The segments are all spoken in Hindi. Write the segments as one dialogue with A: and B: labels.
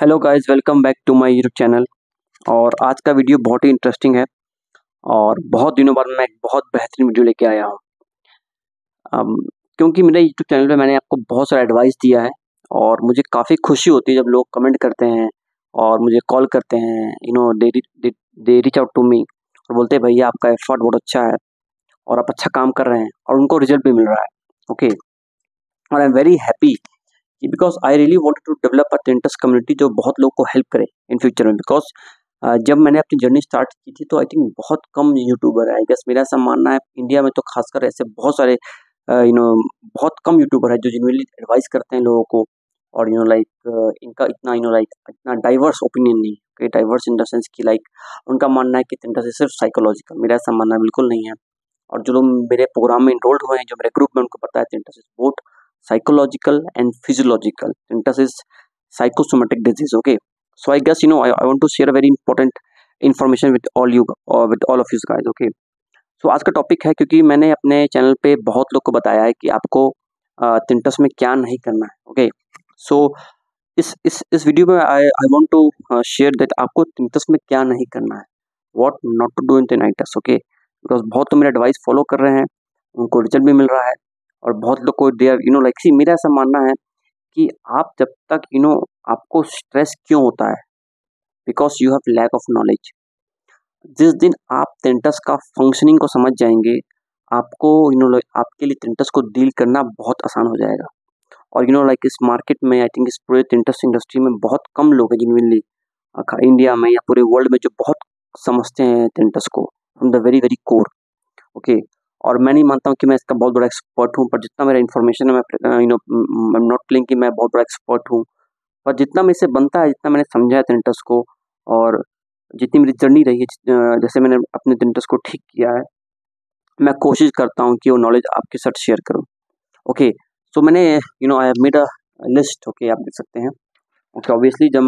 A: Hello guys, welcome back to my YouTube channel. और आज का वीडियो बहुत ही इंटरेस्टिंग है और बहुत दिनों बाद मैं एक बहुत बेहतरीन वीडियो लेके आया हूँ। अम, क्योंकि मेरे यूट्यूब चैनल पे मैंने आपको बहुत सारा एडवाइस दिया है और मुझे काफ़ी खुशी होती है जब लोग कमेंट करते हैं और मुझे कॉल करते हैं। They reach out to me और बोलते हैं भैया आपका एफर्ट बहुत अच्छा है और आप अच्छा काम कर रहे हैं और उनको रिजल्ट भी मिल रहा है। ओके, और I am very happy because I really wanted to develop a tinnitus community जो बहुत लोग को हेल्प करे इन फ्यूचर में। बिकॉज जब मैंने अपनी जर्नी स्टार्ट की थी तो आई थिंक बहुत कम यूट्यूबर है। आई गेस मेरा ऐसा मानना है इंडिया में तो खासकर ऐसे बहुत सारे बहुत कम यूट्यूबर है जो जिन्होंने एडवाइस करते हैं लोगों को। और इनका इतना इतना डाइवर्स ओपिनियन नहीं है। डाइवर्स इन द सेंस कि उनका मानना है कि टेंटस सिर्फ साइकोलॉजिकल, मेरा ऐसा मानना बिल्कुल नहीं है। और जो लोग मेरे प्रोग्राम में इनरोल्ड हुए हैं, जो मेरे ग्रुप में, उनको पता है tinnitus is both psychological and physiological. Tinnitus is psychosomatic disease. Okay, so I guess I want to share a very important information with all of you guys. Okay, so आज का टॉपिक है, क्योंकि मैंने अपने चैनल पे बहुत लोग को बताया है कि आपको tinnitus में क्या नहीं करना है। ओके, सो इस वीडियो में I want to share that आपको tinnitus में क्या नहीं करना है, what not to do in tinnitus। Okay, because बहुत तो मेरा एडवाइस फॉलो कर रहे हैं, उनको रिजल्ट भी मिल रहा है और बहुत लोग को दे सी मेरा ऐसा मानना है कि आप जब तक आपको स्ट्रेस क्यों होता है, because you have lack of knowledge. जिस दिन आप टेंटस का फंक्शनिंग को समझ जाएंगे, आपको आपके लिए टेंटस को डील करना बहुत आसान हो जाएगा। और इस मार्केट में आई थिंक इस पूरे टेंटस इंडस्ट्री में बहुत कम लोग हैं जिनमेनली इंडिया में या पूरे वर्ल्ड में जो बहुत समझते हैं टेंटस को from the very very core. Okay, और मैं नहीं मानता हूँ कि मैं इसका बहुत बड़ा एक्सपर्ट हूँ, पर जितना मेरा इन्फॉर्मेशन है, मैं नॉट क्लेम कि मैं बहुत बड़ा एक्सपर्ट हूँ, पर जितना मेरे से बनता है, जितना मैंने समझा है टेंटस को और जितनी मेरी जर्नी रही है, जैसे मैंने अपने टेंटस को ठीक किया है, मैं कोशिश करता हूँ कि वो नॉलेज आपके साथ शेयर करूँ। ओके, सो मैंने I have made a list. Okay, आप देख सकते हैं। ओके, ऑब्वियसली जब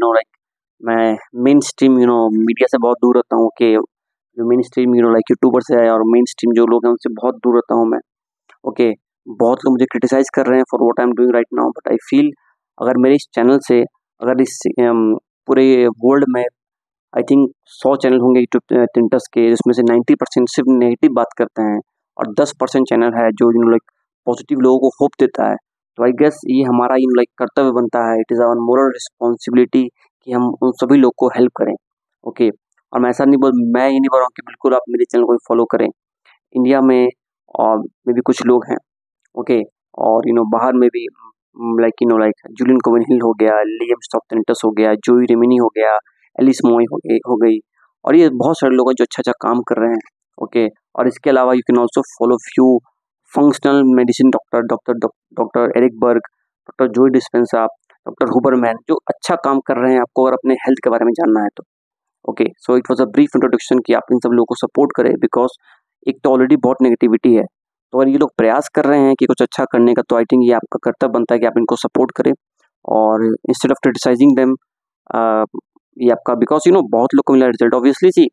A: मैं मेन स्ट्रीम मीडिया से बहुत दूर रहता हूँ। ओके, जो मेन स्ट्रीम यूट्यूबर्स है और मेन स्ट्रीम जो लोग हैं उनसे बहुत दूर रहता हूँ मैं। ओके, बहुत लोग मुझे क्रिटिसाइज कर रहे हैं for what I am doing right now, but I feel अगर मेरे इस चैनल से, अगर इस पूरे वर्ल्ड में आई थिंक 100 चैनल होंगे यूट्यूब टिंटस के, जिसमें से 90% सिर्फ नेगेटिव बात करते हैं और 10% चैनल है जो पॉजिटिव लोगों को होप देता है। तो आई गेस ये हमारा कर्तव्य बनता है, it is our moral responsibility कि हम उन सभी लोग को हेल्प करें। ओके, और मैं ये नहीं बोल रहा हूँ कि बिल्कुल आप मेरे चैनल को फॉलो करें। इंडिया में और में भी कुछ लोग हैं। ओके, और बाहर में भी लाइक जूलियन कोवन हिल हो गया, लियम स्टॉकटन हो गया, जोई रेमिनी हो गया, एलिस मोई हो गई, और ये बहुत सारे लोग हैं जो अच्छा अच्छा काम कर रहे हैं। ओके, और इसके अलावा you can also follow few functional medicine doctor Eric Berg, doctor Joe Dispenza, doctor Huberman, जो अच्छा काम कर रहे हैं आपको अगर अपने हेल्थ के बारे में जानना है तो। Okay, so it was a brief introduction कि आप इन सब लोगों को सपोर्ट करें, बिकॉज एक तो ऑलरेडी बहुत नेगेटिविटी है, तो अगर ये लोग प्रयास कर रहे हैं कि कुछ अच्छा करने का, तो आई थिंक ये आपका कर्तव्य बनता है कि आप इनको सपोर्ट करें और इंस्टेड ऑफ क्रिटिसाइजिंग देम, ये आपका, बिकॉज बहुत लोग को मिला रिजल्ट। ऑब्वियसली सी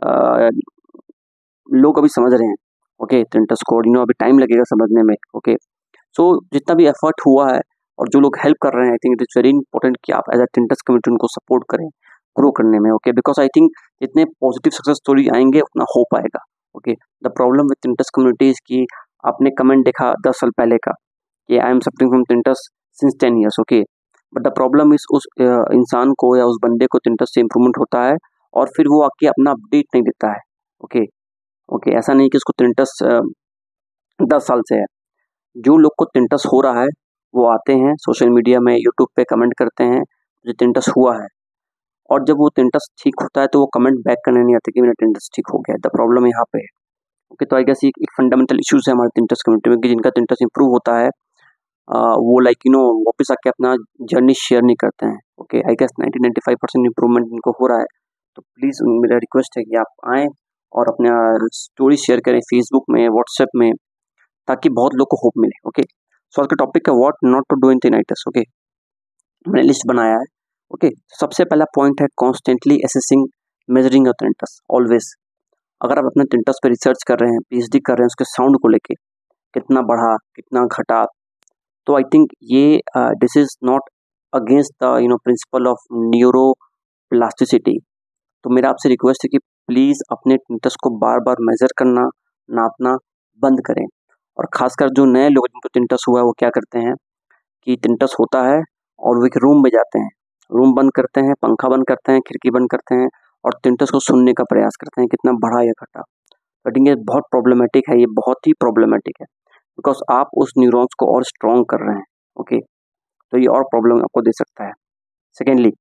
A: लोग अभी समझ रहे हैं। ओके, टेंटस को अभी टाइम लगेगा समझने में। ओके, सो जितना भी एफर्ट हुआ है और जो लोग हेल्प कर रहे हैं, I think it is very important कि आप एज अ टेंटस कम्युनिटी उनको सपोर्ट करें ग्रो करने में। ओके, बिकॉज आई थिंक जितने पॉजिटिव सक्सेस स्टोरी आएंगे उतना होप आएगा। Okay, the problem with tinnitus community is कि आपने कमेंट देखा 10 साल पहले का कि I am suffering from tinnitus since 10 years. Okay, but the problem is उस इंसान को या उस बंदे को टेंटस से इम्प्रूवमेंट होता है और फिर वो आके अपना अपडेट नहीं देता है। ओके, ओके, ऐसा नहीं कि उसको टेंटस 10 साल से है। जो लोग को टेंटस हो रहा है वो आते हैं सोशल मीडिया में, यूट्यूब पे कमेंट करते हैं मुझे टेंटस हुआ है, और जब वो टेंटस ठीक होता है तो वो कमेंट बैक करने नहीं आते कि मेरा टेंटस ठीक हो गया। द प्रॉब्लम यहाँ पे है। ओके, तो आई गेस एक फंडामेंटल इश्यूज है हमारे टेंटस कम्युनिटी में कि जिनका टेंटस इंप्रूव होता है वो वापस आके अपना जर्नी शेयर नहीं करते हैं। ओके, आई गेस 90-95% इंप्रूवमेंट इनको हो रहा है, तो प्लीज़ मेरा रिक्वेस्ट है कि आप आएँ और अपना स्टोरी शेयर करें फेसबुक में, व्हाट्सएप में, ताकि बहुत लोग को होप मिले। ओके, सो आज का टॉपिक है what not to do in tinnitus. Okay, मैंने लिस्ट बनाया है। ओके, सबसे पहला पॉइंट है constantly assessing measuring your tinnitus always. अगर आप अपने टिंटस पे रिसर्च कर रहे हैं, पीएचडी कर रहे हैं उसके साउंड को लेके, कितना बढ़ा कितना घटा, तो आई थिंक ये this is not against the principle of neuroplasticity. तो मेरा आपसे रिक्वेस्ट है कि प्लीज़ अपने टिंटस को बार बार मेज़र करना, नापना बंद करें। और ख़ासकर जो नए लोग जिनको टिंटस हुआ है वो क्या करते हैं कि टिंटस होता है और वो एक रूम में जाते हैं, रूम बंद करते हैं, पंखा बंद करते हैं, खिड़की बंद करते हैं और टिंटस को सुनने का प्रयास करते हैं, कितना बड़ा या घटा। आई थिंक ये बहुत प्रॉब्लमेटिक है, ये बहुत ही प्रॉब्लमेटिक है, बिकॉज आप उस न्यूरॉन्स को और स्ट्रॉन्ग कर रहे हैं। ओके, तो ये और प्रॉब्लम आपको दे सकता है। Secondly,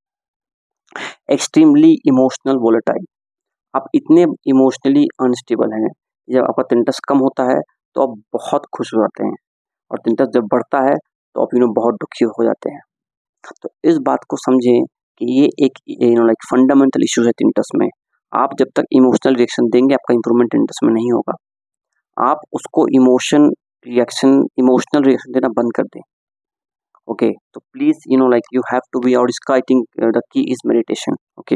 A: extremely emotional volatile. आप इतने इमोशनली अनस्टेबल हैं, जब आपका टिंटस कम होता है तो आप बहुत खुश हो जाते हैं और टिंटस जब बढ़ता है तो आप बहुत दुखी हो जाते हैं। तो इस बात को समझें कि ये एक लाइक फंडामेंटल इश्यूज है टिंटस में। आप जब तक इमोशनल रिएक्शन देंगे आपका इंप्रूवमेंट टिंटस में नहीं होगा। आप उसको इमोशनल रिएक्शन देना बंद कर दें। ओके, तो please like you have to be, और इसका I think the key is meditation. Okay,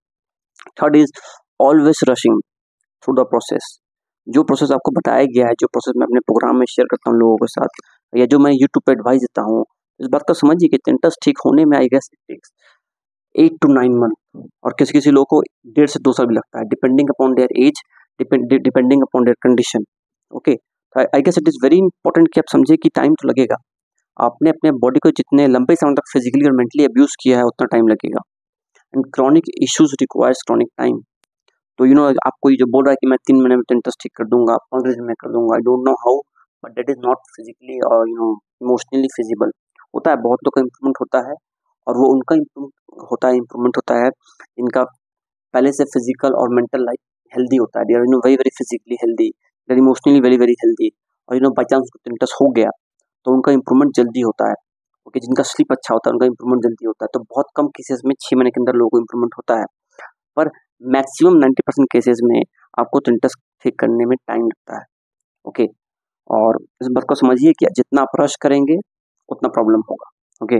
A: third is always rushing through the process. जो प्रोसेस आपको बताया गया है, जो प्रोसेस मैं अपने प्रोग्राम में शेयर करता हूँ लोगों के साथ, या जो मैं यूट्यूब पे एडवाइस देता हूँ, इस बात को समझिए कि टिंटस ठीक होने में I guess it takes 8 to 9 month, और किसी किसी लोगों को 1.5 से 2 साल भी लगता है, depending upon their age, depending upon their condition. Okay, I guess it is very important कि आप समझे कि टाइम तो लगेगा। आपने अपने बॉडी को जितने लंबे समय तक फिजिकली और मेंटली अब्यूज़ किया है उतना टाइम लगेगा, and chronic issues requires chronic time. तो आपको ये जो बोल रहा है कि मैं 3 महीने में टिंटस ठीक कर दूंगा, 15 दिन में कर दूंगा, I don't know how, but that is not physically और इमोशनली फिजिबल। होता है, बहुत लोग का इम्प्रूवमेंट होता है, और वो उनका इम्प्रूवमेंट होता है इनका पहले से फिजिकल और मेंटल लाइफ हेल्दी होता है। They are very very physically healthy, they are emotionally very very healthy, और बाई चांस टिंटस हो गया तो उनका इम्प्रूवमेंट जल्दी होता है। ओके, जिनका स्लीप अच्छा होता है उनका इम्प्रूवमेंट जल्दी होता है। तो बहुत कम केसेस में 6 महीने के अंदर लोगों को इम्प्रूवमेंट होता है, पर मैक्सिमम 90% केसेस में आपको टिंटस ठीक करने में टाइम लगता है। ओके, और इस बात को समझिए कि जितना आप रश करेंगे उतना प्रॉब्लम होगा। Okay,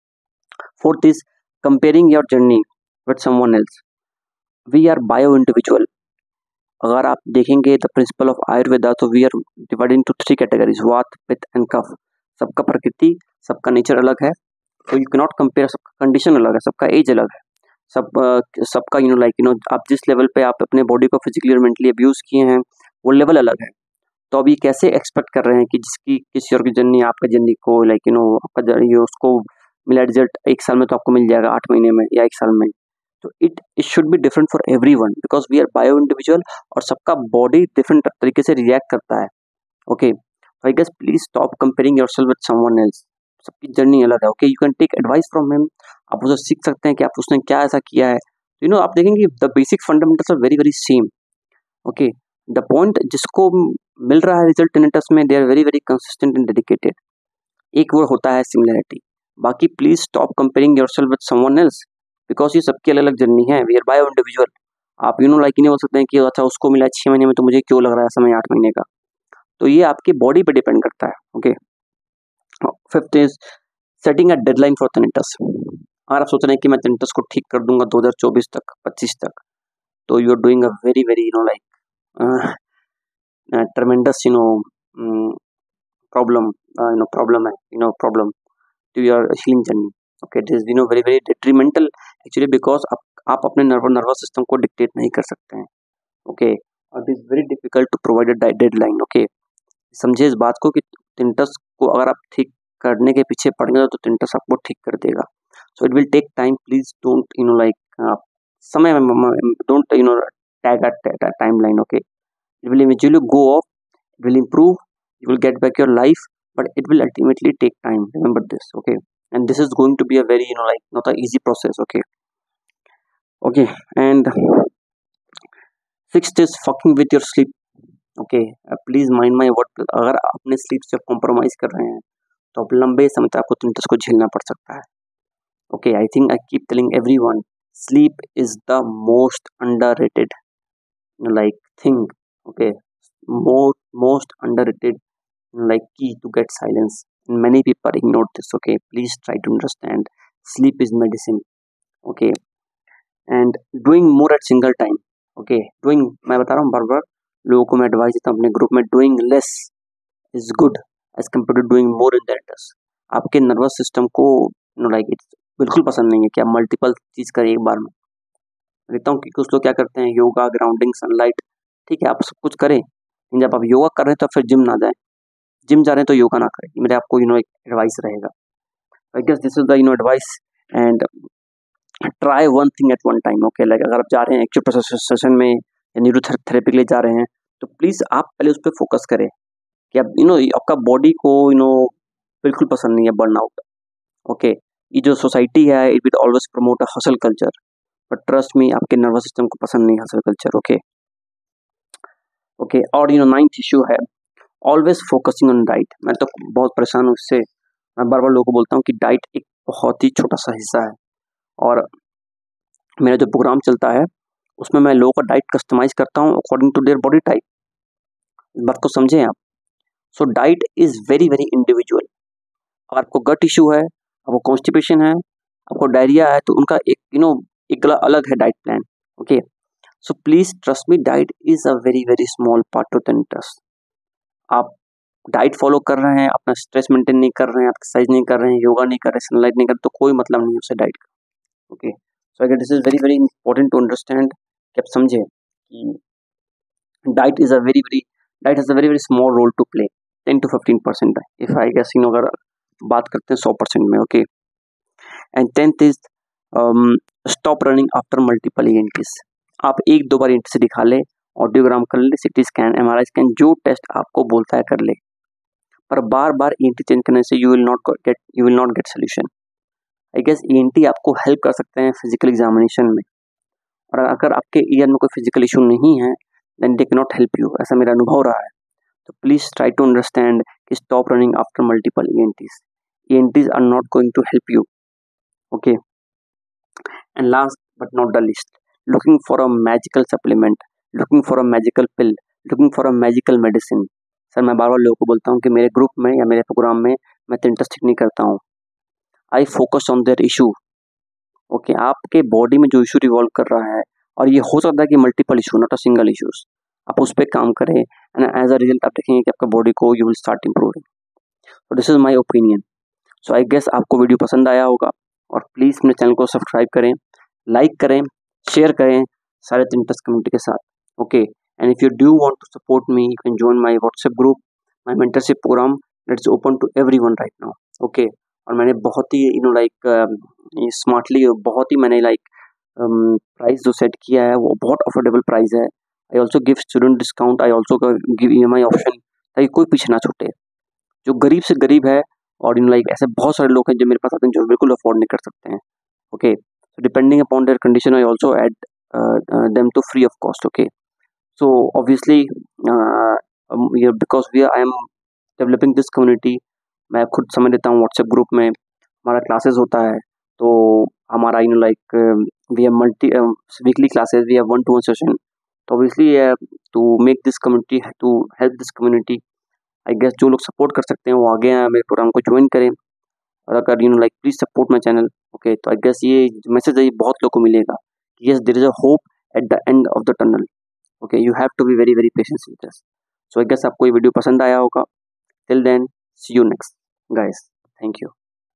A: fourth is comparing your journey with someone else. We are bio individual. अगर आप देखेंगे द प्रिंसिपल ऑफ आयुर्वेदा, तो we are divided into 3 categories, vata, pitta and कफ। सबका प्रकृति, सबका नेचर अलग है, तो यू कैनॉट कंपेयर। सबका कंडीशन अलग है, सबका एज अलग है, सबका आप जिस लेवल पे आप अपने बॉडी को फिजिकली और मेंटली अब्यूज किए हैं वो लेवल अलग है। तो अब ये कैसे एक्सपेक्ट कर रहे हैं कि जिसकी किसी और की जर्नी आपका जर्नी को आपका जर्नी उसको मिला रिजल्ट 1 साल में, तो आपको मिल जाएगा 8 महीने में या 1 साल में। तो it should be different for everyone, because we are bio individual, और सबका बॉडी डिफरेंट तरीके से रिएक्ट करता है। Okay, I guess please stop comparing yourself with someone else. सबकी जर्नी अलग है। Okay, you can take advice from him, आप उसे सीख सकते हैं कि आप उसने क्या ऐसा किया है। आप देखेंगे the basic fundamentals are very very same. Okay, the point जिसको मिल रहा है रिजल्ट टिंटस में, they are very very consistent and dedicated. एक वो होता है सिमिलरिटी। बाकी please stop comparing yourself with someone else, because ये सबकी अलग अलग जर्नी है। We are bio individual. आप लाइक नहीं बोल सकते हैं कि अच्छा उसको मिला 6 महीने में तो मुझे क्यों लग रहा है समय 8 महीने का। तो ये आपकी बॉडी पे डिपेंड करता है। Okay, fifth is setting a deadline for tinnitus. अगर आप सोच रहे हैं कि मैं टिंटस को ठीक कर दूंगा 2024 तक, 25 तक, तो you are doing a very very like tremendous problem to your healing journey. Okay, it is very very detrimental actually, because आप अपने नर्वस सिस्टम को डिक्टेट नहीं कर सकते हैं। ओके, और it is very difficult to provide a deadline. Okay, समझे इस बात को कि टिंटस को अगर आप ठीक करने के पीछे पड़ेंगे तो टिंटस आपको ठीक कर देगा। So it will take time. Please don't like समय में don't tag a timeline. Okay, it will eventually go off, it will improve, you will get back your life, but it will ultimately take time. Remember this. Okay, and this is going to be a very like not an easy process. Okay, and sixth is fucking with your sleep. Okay, please mind my word, अगर अपने sleep से compromise कर रहे हैं तो अब लंबे समय तक आपको टिंटस को झेलना पड़ सकता है। Okay, I think I keep telling everyone, sleep is the most underrated like thing. Okay, most underrated like key to get silence, and many people ignore this. Okay, please try to understand, sleep is medicine. Okay, and doing more at single time. Okay, doing, मैं बता रहा हूँ बार बार लोगों को मैं एडवाइस देता हूँ अपने ग्रुप में, doing less is good as compare to doing more in that. आपके नर्वस सिस्टम को लाइक इट्स बिल्कुल पसंद नहीं है कि आप मल्टीपल चीज़ करें एक बार में। देखता हूँ कि कुछ लोग क्या करते हैं, योगा, ग्राउंडिंग, सनलाइट, ठीक है आप सब कुछ करें, लेकिन जब आप योगा कर रहे हैं तो फिर जिम ना जाएँ। जिम जा रहे हैं तो योगा ना करें। मेरे आपको एक एडवाइस रहेगा। I guess this is the advice and try one thing at one time. Okay, like अगर आप जा रहे हैं एक्यूप्रेशर सेशन में या न्यूरोथेरेपी के लिए जा रहे हैं, तो प्लीज़ आप पहले उस पे फ़ोकस करें कि आप आपका बॉडी को बिल्कुल पसंद नहीं है बर्नआउट। ओके, ये जो सोसाइटी है it will always promote a hustle culture, but trust me आपके नर्वस सिस्टम को पसंद नहीं हसल कल्चर। ओके ओके, और 9th इश्यू है ऑलवेज फोकसिंग ऑन डाइट। मैं तो बहुत परेशान हूँ इससे। मैं बार बार लोगों को बोलता हूँ कि डाइट एक बहुत ही छोटा सा हिस्सा है, और मेरा जो प्रोग्राम चलता है उसमें मैं लोगों का डाइट कस्टमाइज करता हूँ according to their body type. इस बात को समझें आप। So diet is very very individual. अगर आपको गट इशू है, आपको कॉन्स्टिपेशन है, आपको डायरिया है, तो उनका एक अलग है diet plan. Okay, so please trust me, diet is a very very small part of the interest. आप डाइट फॉलो कर रहे हैं, अपना स्ट्रेस मेंटेन नहीं कर रहे हैं, एक्सरसाइज नहीं कर रहे हैं, योगा नहीं कर रहे, सनलाइट नहीं कर रहे, तो कोई मतलब नहीं है उससे डाइट का। ओके, सो अगर this is very very important to understand कि आप समझे कि diet has a very very small role to play, 10 to 15%। If I guess अगर बात करते हैं 100% में। Okay, and 10th is stop running after multiple ENTs. आप एक दो बार ईएनटी से दिखा ले, ऑडियोग्राम कर ले, सिटी स्कैन, एमआरआई स्कैन, जो टेस्ट आपको बोलता है कर ले, पर बार बार ईएनटी चेंज करने से you will not get solution. I guess ENT आपको हेल्प कर सकते हैं फिजिकल एग्जामिनेशन में, और अगर आपके ईयर में कोई फिजिकल इशू नहीं है then they can not help you, ऐसा मेरा अनुभव रहा है। तो प्लीज ट्राई टू अंडरस्टैंड कि stop running after multiple ENTs. ENTs are not going to help you. Okay, and last but not the least, looking for a magical supplement, looking for a magical pill, looking for a magical medicine। Sir मैं बार बार लोगों को बोलता हूँ कि मेरे ग्रुप में या मेरे प्रोग्राम में मैं इंटरेस्ट नहीं करता हूँ। I focus on their issue. Okay, आपके बॉडी में जो इशू रिवॉल्व कर रहा है, और ये हो सकता है कि multiple issue, not a single issues, आप उस पर काम करें एंड एज अ रिजल्ट आप देखेंगे कि आपका बॉडी को यू विल स्टार्ट इम्प्रूविंग। तो this is my opinion. So I guess आपको वीडियो पसंद आया होगा, और प्लीज़ मेरे चैनल को सब्सक्राइब करें, लाइक करें, शेयर करें सारे इंटरेस्ट कम्युनिटी के साथ। Okay, and if you do want to support me you can join my WhatsApp group, my mentorship programme that's open to everyone right now. Okay, और मैंने बहुत ही स्मार्टली बहुत ही मैंने प्राइस जो सेट किया है वो बहुत अफोर्डेबल प्राइस है। I also give student discount, I also give EMI option, ताकि कोई पीछे ना छूटे। जो गरीब से गरीब है, और ऐसे बहुत सारे लोग हैं जो मेरे पास आते हैं जो बिल्कुल अफोर्ड नहीं कर सकते हैं। Okay, so depending upon their condition I also add them to free of cost। Okay, so obviously because I am developing this community, मैं खुद समय देता हूँ व्हाट्सएप ग्रुप में, हमारा क्लासेस होता है, तो हमारा we have multi weekly classes, we have 1-to-1 session. तो obviously to make this community, to help this community, I guess जो लोग सपोर्ट कर सकते हैं वो आगे आए, मेरे प्रोग्राम को ज्वाइन करें, और अगर please support my channel. Okay, तो आई गेस ये मैसेज है, ये बहुत लोग को मिलेगा। Yes, there is a hope at the end of the tunnel. Okay, you have to be very very patience with this. So I guess आपको ये वीडियो पसंद आया होगा। Till then, see you next guys, thank you.